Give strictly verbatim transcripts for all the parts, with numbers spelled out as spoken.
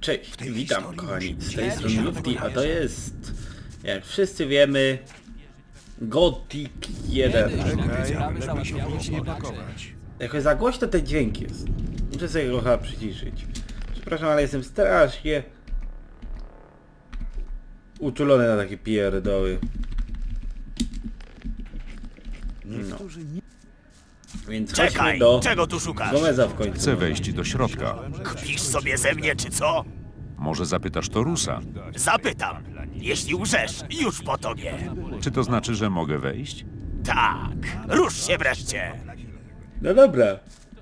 Cześć, witam kochani, z tej strony Lufty, a to jest, jak wszyscy wiemy, Gothic jeden. Jakoś za głośno ten dźwięk jest. Muszę sobie go chyba przyciszyć. Przepraszam, ale jestem strasznie uczulony na takie pierdoły. No. Więc Czekaj, do czego tu szukasz? Gomeza w końcu. Chcę wejść do środka. Kpisz sobie ze mnie, czy co? Może zapytasz Torusa? Zapytam. Jeśli łżesz, już po tobie. Czy to znaczy, że mogę wejść? Tak, rusz się wreszcie. No dobra.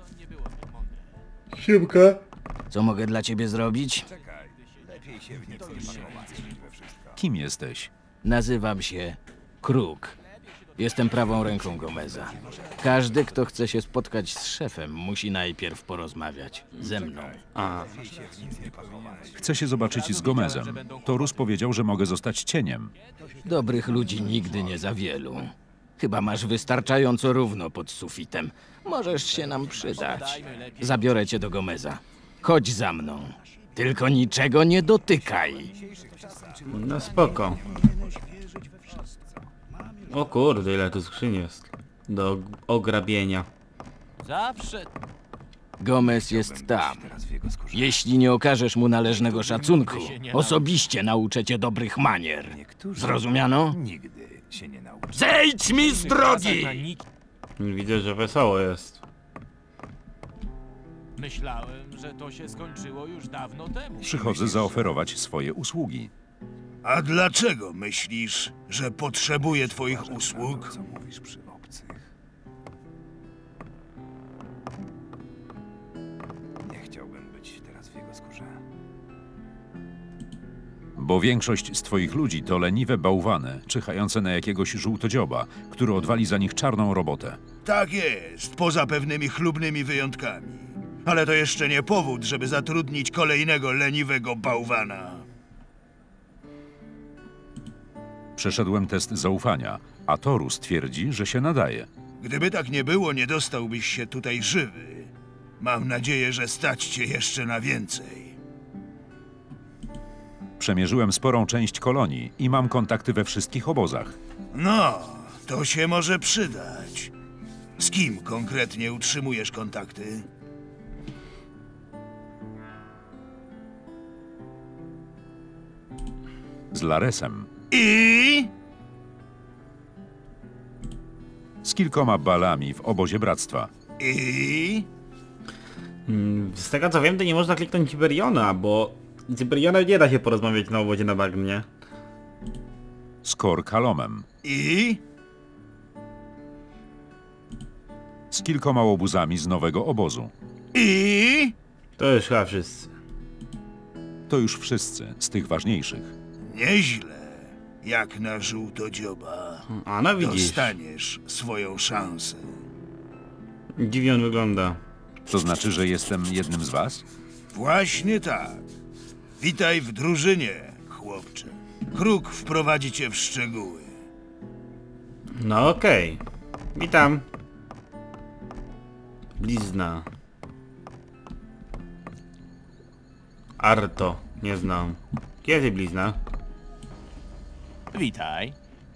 Siemka. Co mogę dla ciebie zrobić? Kim jesteś? Nazywam się Kruk. Jestem prawą ręką Gomeza. Każdy, kto chce się spotkać z szefem, musi najpierw porozmawiać ze mną. A, Chcę się zobaczyć z Gomezem. Torus powiedział, że mogę zostać cieniem. Dobrych ludzi nigdy nie za wielu. Chyba masz wystarczająco równo pod sufitem. Możesz się nam przydać. Zabiorę cię do Gomeza. Chodź za mną. Tylko niczego nie dotykaj. no spoko. O kurde, ile tu skrzyń jest do ograbienia. Zawsze. Gomez jest tam. Jeśli nie okażesz mu należnego szacunku, osobiście nauczę cię dobrych manier. Zrozumiano? Zejdź mi z drogi! Widzę, że wesoło jest. Myślałem, że to się skończyło już dawno temu. Przychodzę zaoferować swoje usługi. A dlaczego myślisz, że potrzebuję twoich usług? Bo większość z twoich ludzi to leniwe bałwany, czyhające na jakiegoś żółtodzioba, który odwali za nich czarną robotę. Tak jest, poza pewnymi chlubnymi wyjątkami. Ale to jeszcze nie powód, żeby zatrudnić kolejnego leniwego bałwana. Przeszedłem test zaufania, a Torus twierdzi, że się nadaje. Gdyby tak nie było, nie dostałbyś się tutaj żywy. Mam nadzieję, że stać cię jeszcze na więcej. Przemierzyłem sporą część kolonii i mam kontakty we wszystkich obozach. No, to się może przydać. Z kim konkretnie utrzymujesz kontakty? Z Laresem. I... Z kilkoma balami w obozie bractwa. I... Mm, Z tego co wiem, to nie można kliknąć Iberiona, bo z Iberionem nie da się porozmawiać na obozie na bagnie. Z Kor Kalomem. I... Z kilkoma łobuzami z nowego obozu. I... To już chyba wszyscy. To już wszyscy z tych ważniejszych. Nieźle. Jak na żółtodzioba. A no widzisz, Dostaniesz swoją szansę. dziwnie on wygląda. To znaczy, że jestem jednym z was? Właśnie tak. Witaj w drużynie, chłopcze. Kruk wprowadzi cię w szczegóły. No okej. Witam. Blizna. Arto. Nie znam. Kiedy blizna? Witaj.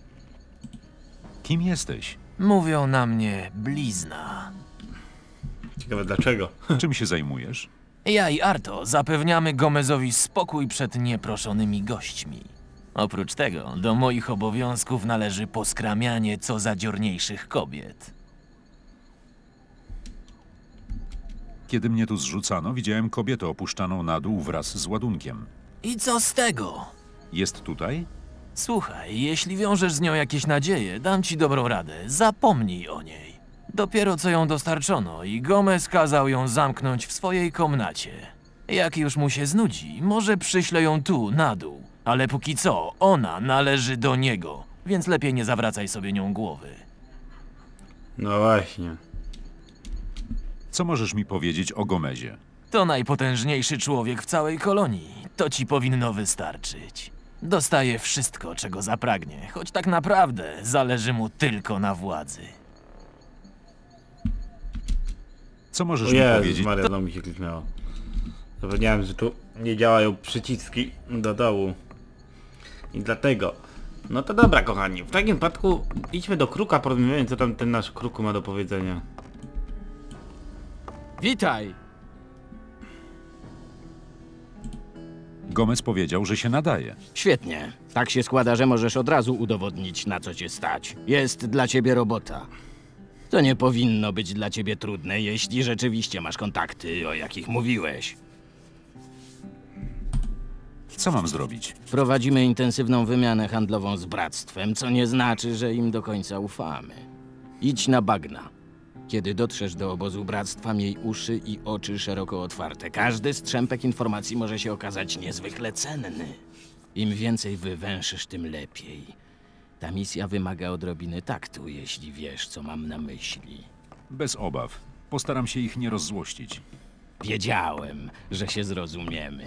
Kim jesteś? Mówią na mnie blizna. Ciekawe dlaczego. Czym się zajmujesz? Ja i Arto zapewniamy Gomezowi spokój przed nieproszonymi gośćmi. Oprócz tego do moich obowiązków należy poskramianie co zadziorniejszych kobiet. Kiedy mnie tu zrzucano, widziałem kobietę opuszczaną na dół wraz z ładunkiem. I co z tego? Jest tutaj? Słuchaj, jeśli wiążesz z nią jakieś nadzieje, dam ci dobrą radę. Zapomnij o niej. Dopiero co ją dostarczono i Gomez kazał ją zamknąć w swojej komnacie. Jak już mu się znudzi, może przyśle ją tu, na dół. Ale póki co, ona należy do niego, więc lepiej nie zawracaj sobie nią głowy. No właśnie. Co możesz mi powiedzieć o Gomezie? To najpotężniejszy człowiek w całej kolonii. To ci powinno wystarczyć. Dostaje wszystko, czego zapragnie, choć tak naprawdę zależy mu tylko na władzy. Co możesz O mi Jezus powiedzieć? Maria, no mi się kliknęło. Zapomniałem, że tu nie działają przyciski do dołu. I dlatego. No to dobra, kochani. W takim wypadku idźmy do Kruka, porozmawiając, co tam ten nasz Kruku ma do powiedzenia. Witaj! Gomez powiedział, że się nadaje. Świetnie. Tak się składa, że możesz od razu udowodnić, na co cię stać. Jest dla ciebie robota. To nie powinno być dla ciebie trudne, jeśli rzeczywiście masz kontakty, o jakich mówiłeś. Co mam zrobić? Prowadzimy intensywną wymianę handlową z Bractwem, co nie znaczy, że im do końca ufamy. Idź na bagna. Kiedy dotrzesz do obozu Bractwa, miej uszy i oczy szeroko otwarte. Każdy strzępek informacji może się okazać niezwykle cenny. Im więcej wywęszysz, tym lepiej. Ta misja wymaga odrobiny taktu, jeśli wiesz, co mam na myśli. Bez obaw. Postaram się ich nie rozzłościć. Wiedziałem, że się zrozumiemy.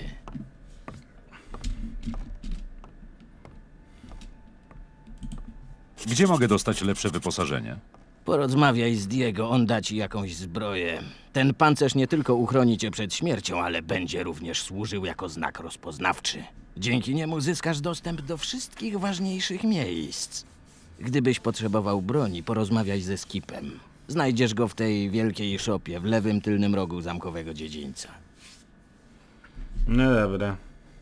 Gdzie mogę dostać lepsze wyposażenie? Porozmawiaj z Diego, on da ci jakąś zbroję. Ten pancerz nie tylko uchroni cię przed śmiercią, ale będzie również służył jako znak rozpoznawczy. Dzięki niemu zyskasz dostęp do wszystkich ważniejszych miejsc. Gdybyś potrzebował broni, porozmawiaj ze Skipem. Znajdziesz go w tej wielkiej szopie w lewym tylnym rogu zamkowego dziedzińca. No dobra.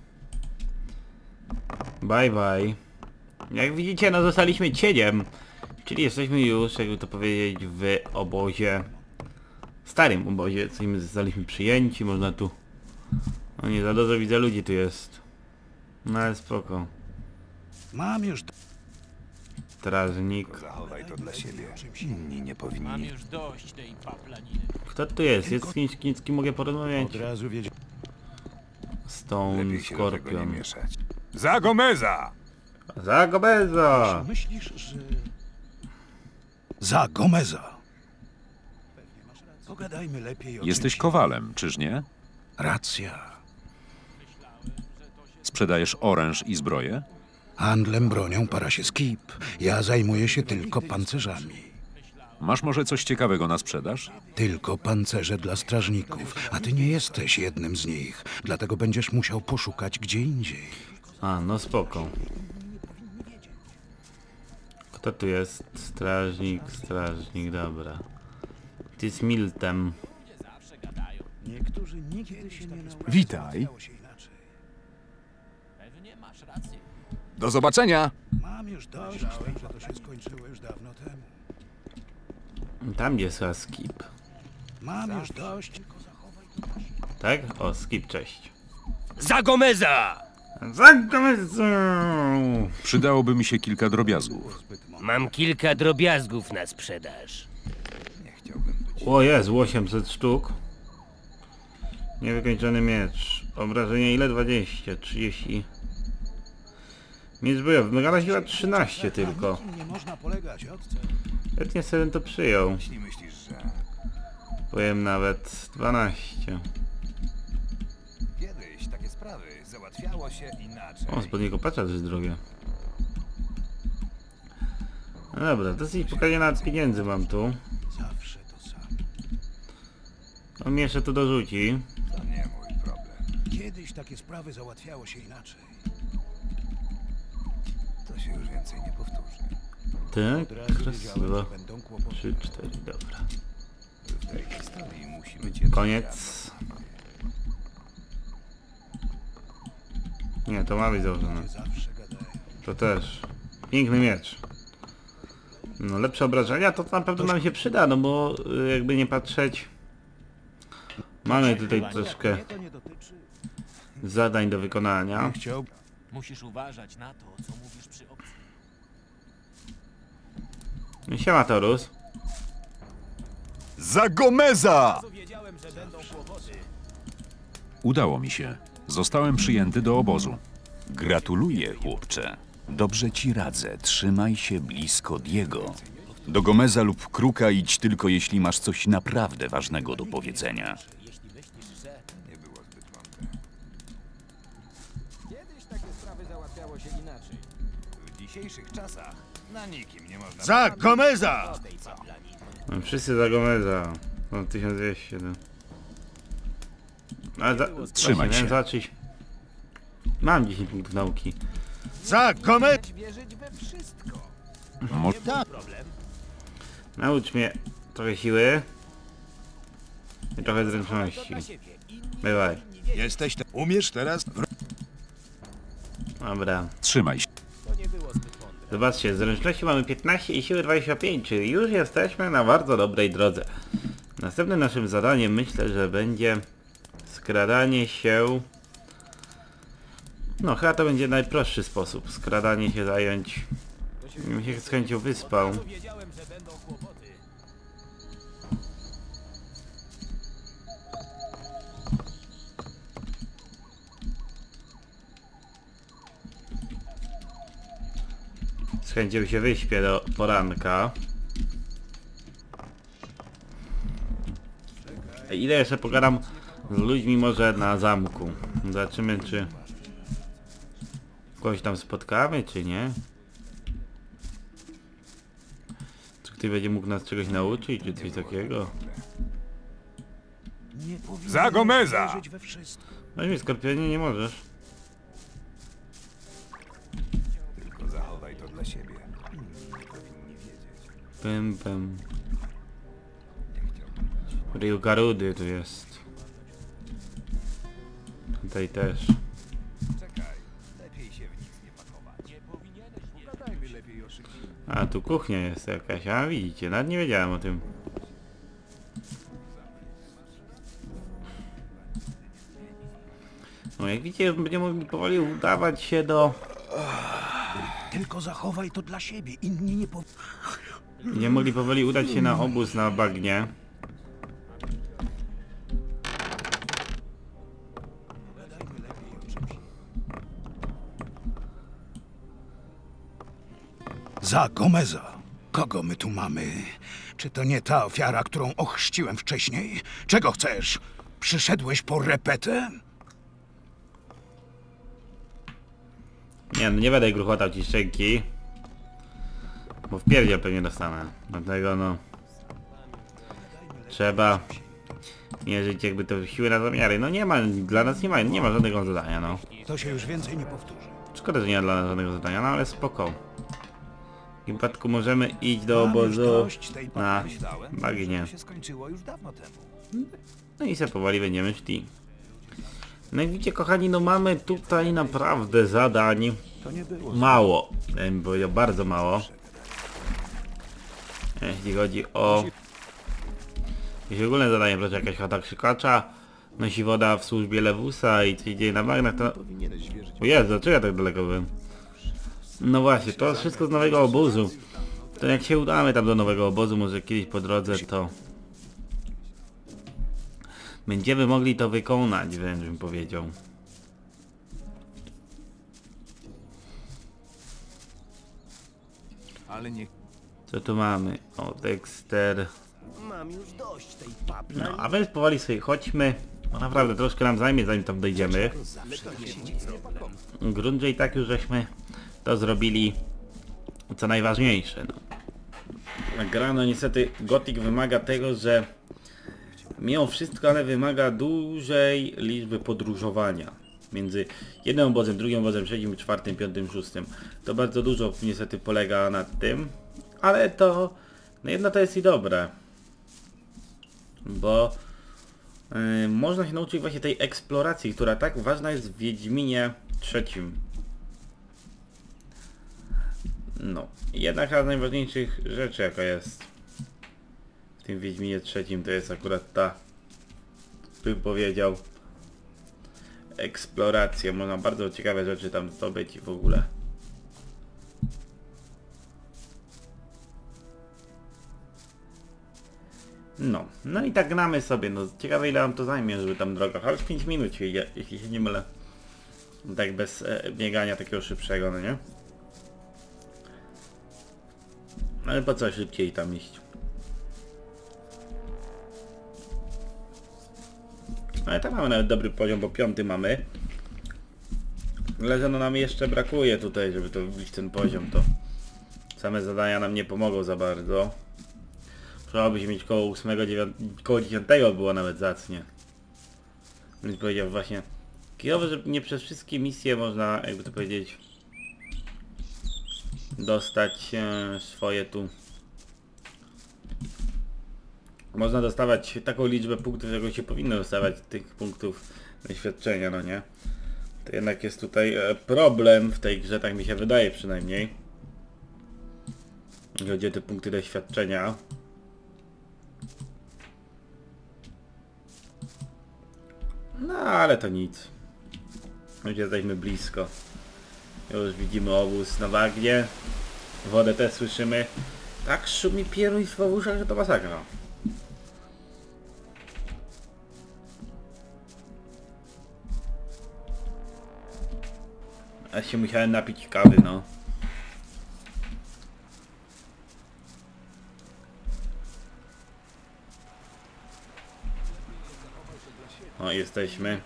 Bye bye. Jak widzicie, no zostaliśmy cieniem. Czyli jesteśmy już, jakby to powiedzieć, w obozie. Starym obozie, co my zostaliśmy przyjęci, można tu... No nie za dużo widzę ludzi tu jest. No ale spoko. Mam już Strażnik. Zachowaj to dla siebie. Inni nie powinni. Mam już dość tej paplaniny. Kto tu jest? Jest z kimś, kimś, z kim mogę porozmawiać? Od razu wiedział. Stone Scorpion. Za Gomeza! Za Gomeza! Myślisz, że... Za Gomeza. Pogadajmy lepiej o Jesteś czymś. kowalem, czyż nie? Racja. Sprzedajesz oręż i zbroję? Handlem bronią para się Skip. Ja zajmuję się tylko pancerzami. Masz może coś ciekawego na sprzedaż? Tylko pancerze dla strażników, a ty nie jesteś jednym z nich. Dlatego będziesz musiał poszukać gdzie indziej. A, no spoko. Kto tu jest? Strażnik, strażnik, dobra. Ty jest Miltem. Niektórzy nigdy się nie nauczą. Witaj. Pewnie masz rację. Do zobaczenia. Mam już dość, że to się skończyło już dawno temu. Tam jest chyba Skip. Mam już dość. Tak? O, Skip, cześć. Za Gomeza! Za Gomeza! Przydałoby mi się kilka drobiazgów. Mam kilka drobiazgów na sprzedaż. O jest, osiemset sztuk. Niewykończony miecz. Obrażenia ile? dwadzieścia, trzydzieści. Miecz bojowy. Megana siła trzynaście tylko. Nie można polegać, odce. Chętnie sobie bym to przyjął. Myślisz, że... Powiem nawet dwanaście. Kiedyś takie sprawy załatwiało się inaczej. O, spodnie kopacza też drogie. No dobra, dosyć pokazie nawet pieniędzy mam tu. Zawsze to samo. On mi jeszcze tu dorzuci. To nie mój problem. Kiedyś takie sprawy załatwiało się inaczej. To się już więcej nie powtórzy. Tak, Od razu wiedziałem, krasiwo. że będą kłopoty. trzy, cztery, dobra. W tej historii musimy cię... Koniec. Nie, to ma być założone. Zawsze gadają. To też. Piękny miecz. No lepsze obrażenia to na pewno nam się przyda, no bo y, jakby nie patrzeć. Mamy tutaj troszkę To nie dotyczy. zadań do wykonania. Chciał... Musisz uważać na to, co mówisz przy obcym. Siema Torus. Za Gomeza! Udało mi się. Zostałem przyjęty do obozu. Gratuluję, chłopcze. Dobrze ci radzę, trzymaj się blisko Diego. Do Gomeza lub Kruka idź tylko jeśli masz coś naprawdę ważnego do powiedzenia. Kiedyś takie sprawy załatwiało się inaczej. W dzisiejszych czasach na nikim nie można... Za Gomeza! No, wszyscy za Gomeza. No, tysiąc dwieście. No. Ale za, Trzymaj właśnie, się. miałem zacząć. Mam dziesięć punktów nauki. Za Gomez! Mo- Naucz mnie trochę siły i trochę zręczności. Bywaj. Jesteś te... Umiesz teraz? Dobra. Trzymaj się. Zobaczcie, zręczności mamy piętnaście i siły dwadzieścia pięć, czyli już jesteśmy na bardzo dobrej drodze. Następnym naszym zadaniem myślę, że będzie skradanie się... No chyba to będzie najprostszy sposób. Skradanie się zająć... Mi się z chęcią wyspał. Z chęcią się wyśpię do poranka. Ile jeszcze pogadam z ludźmi może na zamku. Zobaczymy, czy kogoś tam spotkamy, czy nie. Czy ktoś będzie mógł nas czegoś nauczyć, czy coś takiego. Za Gomeza! No mi skorpionie nie możesz. Tylko zachowaj to dla siebie. Pym, pym. Ryuka Rudy tu jest. Tutaj też. A tu kuchnia jest jakaś, a widzicie, nawet nie wiedziałem o tym. No jak widzicie, będziemy mogli powoli udawać się do... Tylko zachowaj to dla siebie, inni nie po... Będziemy mogli powoli udać się na obóz na bagnie. Za Gomeza. Kogo my tu mamy? Czy to nie ta ofiara, którą ochrzciłem wcześniej? Czego chcesz? Przyszedłeś po repetę? Nie, no nie będę gruchotał ci szczęki. Bo w pierdziel pewnie dostanę. Dlatego no... Trzeba mierzyć jakby to siły na zamiary. No nie ma, dla nas nie ma, nie ma żadnego zadania, no. To się już więcej nie powtórzy. Szkoda, że nie ma dla nas żadnego zadania, no ale spoko. W tym wypadku możemy iść do Mam już obozu dość tej na Myślałem, bagnie. że to się skończyło już dawno temu. No i se powoli będziemy szli. No i widzicie kochani, no mamy tutaj naprawdę zadań mało. Ja bym powiedział bardzo mało. Jeśli chodzi o... Jeśli ogólne zadanie, proszę, jakaś chata krzykacza, nosi woda w służbie Lewusa i co się dzieje na bagnach, to... O Jezu, dlaczego ja tak daleko byłem? No właśnie, to wszystko z nowego obozu. To jak się udamy tam do nowego obozu, może kiedyś po drodze, to... Będziemy mogli to wykonać, wręcz bym powiedział. Ale nie... Co tu mamy? O, Dexter. Mam już dość tej papli. No, a więc powoli sobie chodźmy. No naprawdę, troszkę nam zajmie, zanim tam dojdziemy. Grunt, że i tak już żeśmy to zrobili, co najważniejsze. No. Gra, no niestety, Gothic wymaga tego, że mimo wszystko, ale wymaga dużej liczby podróżowania. Między jednym obozem, drugim obozem, trzecim, czwartym, piątym, szóstym. To bardzo dużo niestety polega nad tym. Ale to, no jedno to jest i dobre. Bo yy, można się nauczyć właśnie tej eksploracji, która tak ważna jest w Wiedźminie trzecim. No, jedna z najważniejszych rzeczy, jaka jest w tym Wiedźminie trzecim, to jest akurat ta, bym powiedział, eksploracja. Można bardzo ciekawe rzeczy tam zdobyć w ogóle. No, no i tak gnamy sobie, no ciekawe ile nam to zajmie, żeby tam droga, ale pięć minut się idzie, jeśli się nie mylę. Tak bez e, biegania takiego szybszego, no nie? Ale po co szybciej tam iść? Ale tam mamy nawet dobry poziom, bo piąty mamy. Ale że no nam jeszcze brakuje tutaj, żeby to wbić ten poziom, to same zadania nam nie pomogą za bardzo. Trzeba by się mieć koło ósmego, dziewiątego, koło dziesiątego było nawet zacnie. Więc powiedział właśnie kijowo, że nie przez wszystkie misje można, jakby to powiedzieć, dostać e, swoje tu. Można dostawać taką liczbę punktów, jaką się powinno dostawać tych punktów doświadczenia, no nie? To jednak jest tutaj e, problem w tej grze, tak mi się wydaje przynajmniej. Jeśli chodzi o te punkty doświadczenia. No ale to nic. Już jesteśmy blisko. Już widzimy obóz na bagnie. Wodę też słyszymy. Tak szumi pieruj w uszach, że to masakra. Ja się musiałem napić kawy, no. O, jesteśmy.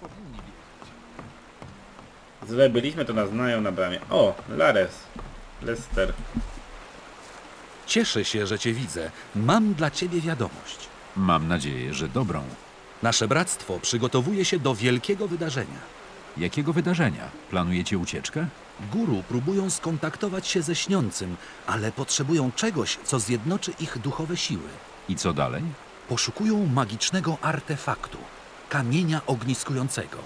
Zle byliśmy, to nas znają na bramie. O, Lares. Lester. Cieszę się, że cię widzę. Mam dla ciebie wiadomość. Mam nadzieję, że dobrą. Nasze bractwo przygotowuje się do wielkiego wydarzenia. Jakiego wydarzenia? Planujecie ucieczkę? Guru próbują skontaktować się ze śniącym, ale potrzebują czegoś, co zjednoczy ich duchowe siły. I co dalej? Poszukują magicznego artefaktu, kamienia ogniskującego.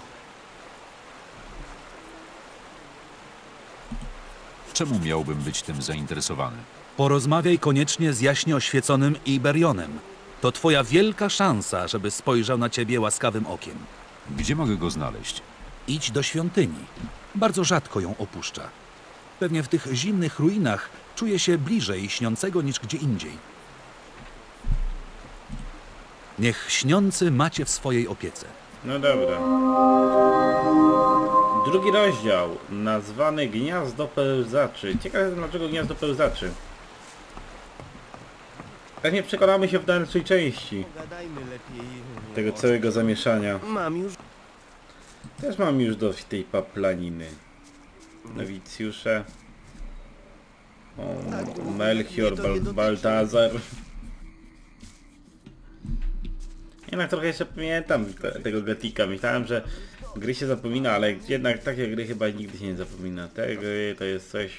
Czemu miałbym być tym zainteresowany? Porozmawiaj koniecznie z jaśnie oświeconym Iberionem. To twoja wielka szansa, żeby spojrzał na ciebie łaskawym okiem. Gdzie mogę go znaleźć? Idź do świątyni. Bardzo rzadko ją opuszcza. Pewnie w tych zimnych ruinach czuje się bliżej śniącego niż gdzie indziej. Niech śniący macie w swojej opiece. No dobra. Drugi rozdział, nazwany Gniazdo Pełzaczy. Ciekawe jestem, dlaczego Gniazdo Pełzaczy. Pewnie przekonamy się w dalszej części tego całego zamieszania. Mam już... Też mam już dość tej paplaniny. Nowicjusze. O, Melchior, Bal Baltazar. Jednak trochę jeszcze pamiętam te, tego Gotika. Myślałem, że gry się zapomina, ale jednak takie gry chyba nigdy się nie zapomina. Te gry to jest coś,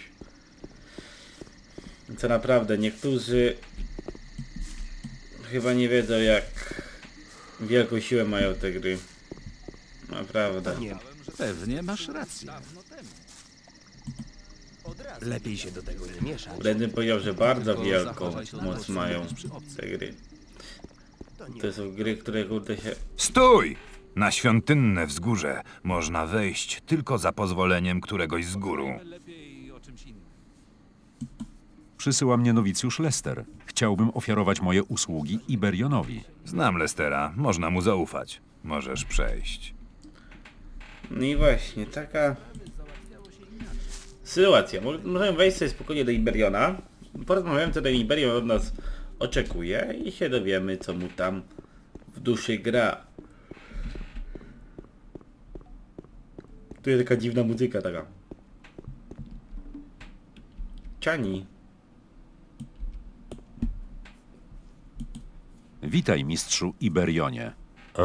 co naprawdę niektórzy chyba nie wiedzą, jak wielką siłę mają te gry. Naprawdę. Pewnie masz rację. Lepiej się do tego nie mieszać. Wtedy powiedział, że bardzo wielką moc mają te gry. To są gry, które kurde się... Stój! Na świątynne wzgórze można wejść tylko za pozwoleniem któregoś z guru. Przysyła mnie nowicjusz Lester. Chciałbym ofiarować moje usługi Iberionowi. Znam Lestera, można mu zaufać. Możesz przejść. No i właśnie, taka sytuacja. Możemy wejść sobie spokojnie do Iberiona. Porozmawiamy, co ten Iberion od nas oczekuje i się dowiemy, co mu tam w duszy gra. Tu jest taka dziwna muzyka taka. Ciani. Witaj, mistrzu Iberionie. A,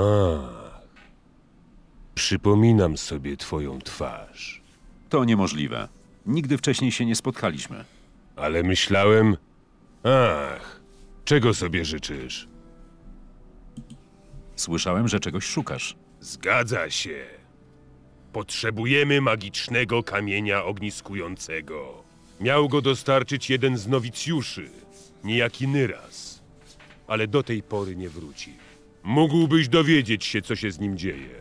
przypominam sobie twoją twarz. To niemożliwe. Nigdy wcześniej się nie spotkaliśmy. Ale myślałem... Ach, czego sobie życzysz? Słyszałem, że czegoś szukasz. Zgadza się. Potrzebujemy magicznego kamienia ogniskującego. Miał go dostarczyć jeden z nowicjuszy, niejaki Nyras. Ale do tej pory nie wróci. Mógłbyś dowiedzieć się, co się z nim dzieje.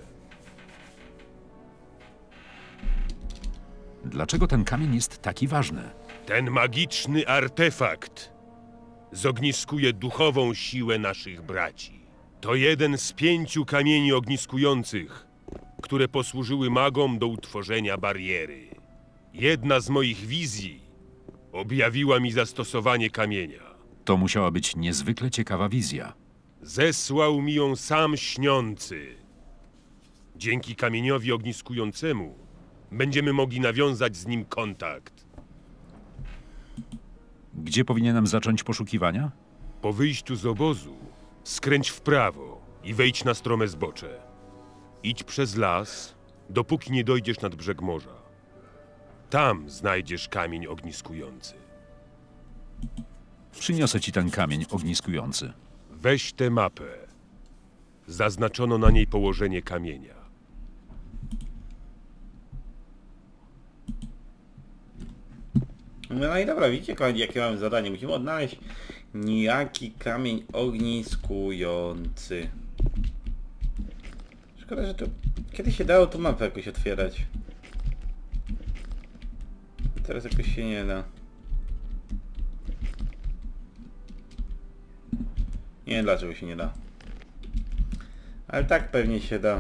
Dlaczego ten kamień jest taki ważny? Ten magiczny artefakt zogniskuje duchową siłę naszych braci. To jeden z pięciu kamieni ogniskujących, które posłużyły magom do utworzenia bariery. Jedna z moich wizji objawiła mi zastosowanie kamienia. To musiała być niezwykle ciekawa wizja. Zesłał mi ją sam śniący. Dzięki kamieniowi ogniskującemu będziemy mogli nawiązać z nim kontakt. Gdzie powinienem zacząć poszukiwania? Po wyjściu z obozu skręć w prawo i wejdź na strome zbocze. Idź przez las, dopóki nie dojdziesz nad brzeg morza. Tam znajdziesz kamień ogniskujący. Przyniosę ci ten kamień ogniskujący. Weź tę mapę. Zaznaczono na niej położenie kamienia. No i dobra, widzicie kochani, jakie mamy zadanie. Musimy odnaleźć niejaki kamień ogniskujący. Szkoda, że to... Kiedy się dało tu mapę jakoś otwierać? Teraz jakoś się nie da. Nie wiem dlaczego się nie da. Ale tak pewnie się da.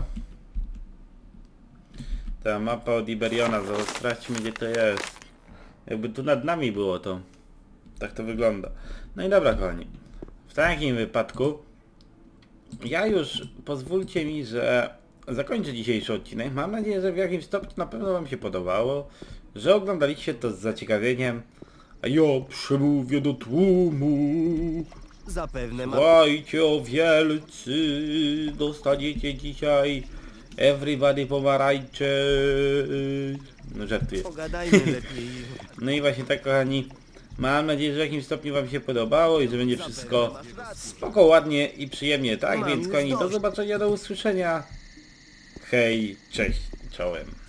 Ta mapa od Iberiona, zaraz sprawdźmy gdzie to jest. Jakby tu nad nami było to. Tak to wygląda. No i dobra kochani. W takim wypadku ja już pozwólcie mi, że zakończę dzisiejszy odcinek. Mam nadzieję, że w jakimś stopniu na pewno wam się podobało. Że oglądaliście to z zaciekawieniem. A ja przemówię do tłumu. Zapewne ma... Słuchajcie o wielcy. Dostaniecie dzisiaj everybody pomarańcze. No żartuję. Pogadajmy lepiej. No i właśnie tak kochani. Mam nadzieję, że w jakimś stopniu wam się podobało i że będzie wszystko spoko, ładnie i przyjemnie, tak? Więc kochani, do zobaczenia, do usłyszenia. Hej, cześć, czołem.